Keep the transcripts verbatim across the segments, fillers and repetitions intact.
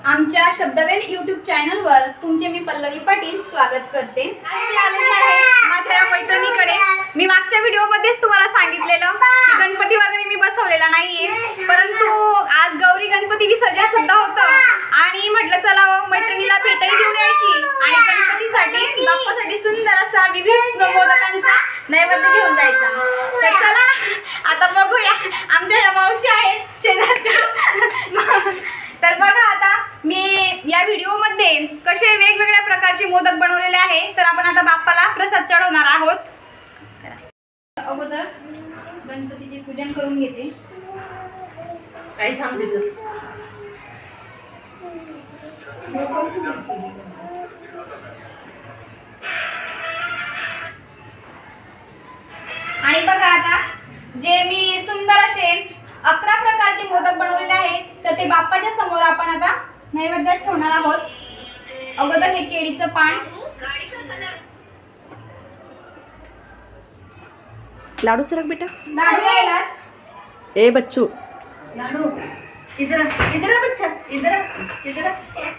आमच्या शब्दवेल यूट्यूब चॅनलवर तुमचे मी पल्लवी पाटील स्वागत करते। आज मी आलेली आहे माझ्या मैत्रिणीकडे। मी मागच्या व्हिडिओमध्येच तुम्हाला सांगितलेलं की गणपती वगैरे मी बसवलेला नाहीये, परंतु आज गौरी गणपती विसर्जन सुद्धा होतं आणि म्हटलं चला मैत्रिणीला भेटही देऊन यायची आणि गणपतीसाठी बाप्पासाठी सुंदर असा विविध मोदकांचा नैवेद्य घेऊन जायचा। तर चला आता बघूया, आमच्या या मावशी आहेत शेजारच्या। तर बघा आता मी या व्हिडिओमध्ये कसे वेगवेगळ्या प्रकारचे मोदक बनवलेले आहे, तर आपण आता बाप्पाला प्रसाद चढवणार आहोत। अगोदर गणपतीचे पूजन करून घेते। काही थांब देतस आणि बघा आता जे मी सुंदर असे अकरा प्रकारचे मोदक बनवलेले आहेत, तर ते बाप्पाच्या समोर आपण आता नैवेद्यात ठेवणार आहोत। अगोदर हे केळीचं पान, लाडू सरक बेटा, लाडू यायला ए बच्चू, लाडू इधर इधर बच्चा इधर इधर।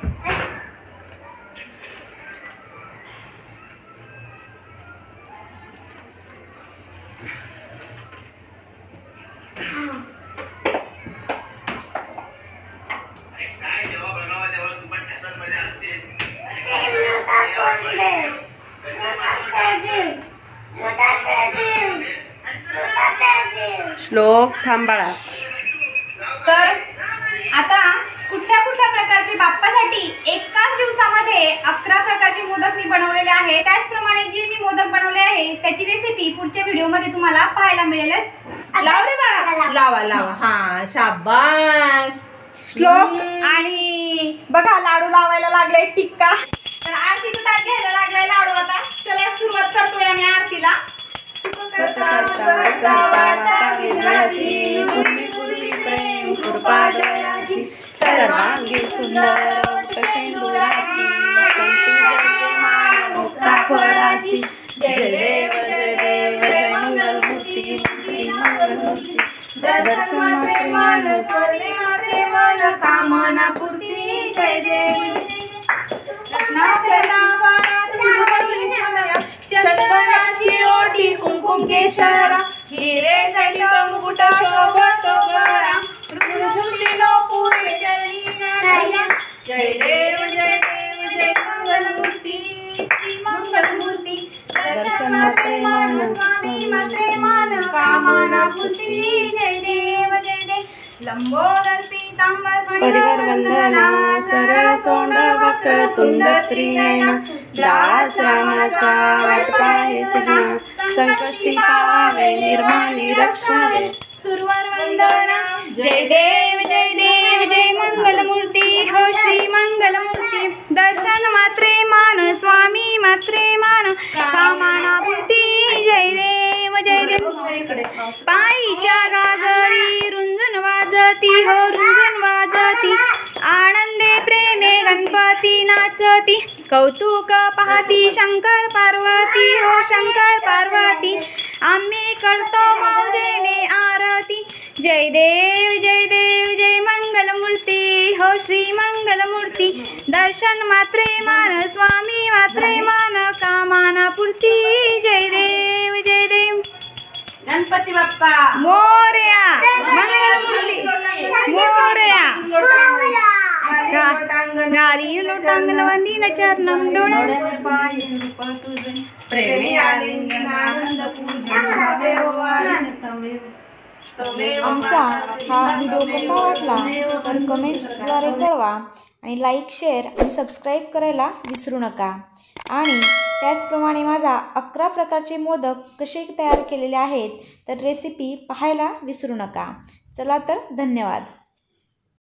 श्लोक थांब बाळा। तर आता कुठल्या कुठल्या प्रकारचे बाप्पासाठी एकाच दिवसामध्ये अकरा प्रकारचे मोदक मी बनवलेले आहे, त्याचप्रमाणे जे मी मोदक बनवले आहे त्याची रेसिपी पुढच्या व्हिडिओमध्ये तुम्हाला पाहायला मिळेलच। लाव रे बाळा, लावा लावा, हा शाबास। श्लोक आणि बघा लाडू लावायला लागले टिक्का। तर आरतीचं ताट घ्यायला लागलाय लाडू। आता चला सुरुवात करतोय आम्ही आरतीला। सर्वांगी सुंदर सिंदुराची कंठी जय मान मुक्ता फळाची। जय देव जय देव जय मंगलमूर्ती श्री मंगलमूर्ती। दर्शन मान स्वर्णी माते मन कामना पूर्ती। जय देव चंदनाची ओटी कुंकुम केशरा हिरे जडित मुकुट शोभत गळा झुंजलो पुरे चरणी नारायण। जय देव जय देव जय मंगलमूर्ती श्री मंगलमूर्ती। दर्शन मात्रे मान स्वामी मात्रे मान कामना पूर्ती। जय देव जय देव लंबोदर पीतांबर परिवार वंदना सरळ सोंड वक्र तुंड त्रिनयना। दास रामाचा वाट पाहे सजना संकष्टी पावे निर्माणी रक्षावे। सुरवर वंदना जय देव जय देव जय मंगलमूर्ती हो श्री मंगलमूर्ती। दर्शन मात्रे मान स्वामी मात्रे मान कामना पूर्ती। जय देव जय देव पायीच्या गागरी रुंजून वाजती हो रुंजून वाजती। आनंदे प्रेमे गणपती नाचती कौतुक पाहती शंकर पार्वती हो शंकर पार्वती। आम्ही करतो मौजेने आरती। जय देव जय देव जय मंगलमूर्ती हो श्री मंगलमूर्ती। दर्शन मात्रे मान स्वामी मात्रे मान कामना पूर्ती। जय देव जय देव गणपती बाप्पा मोरया मंगलमूर्ती मोरया। गाली लोटांगण वंदीन चरणं डोळ्यात प्रेमी आलिंगन आनंद आमचा हा व्हिडिओ कसा वाटला तर कमेंट्सद्वारे कळवा आणि लाईक शेअर आणि सबस्क्राईब करायला विसरू नका। आणि त्याचप्रमाणे माझा अकरा प्रकारचे मोदक कसे तयार केलेले आहेत तर रेसिपी पाहायला विसरू नका। चला तर धन्यवाद।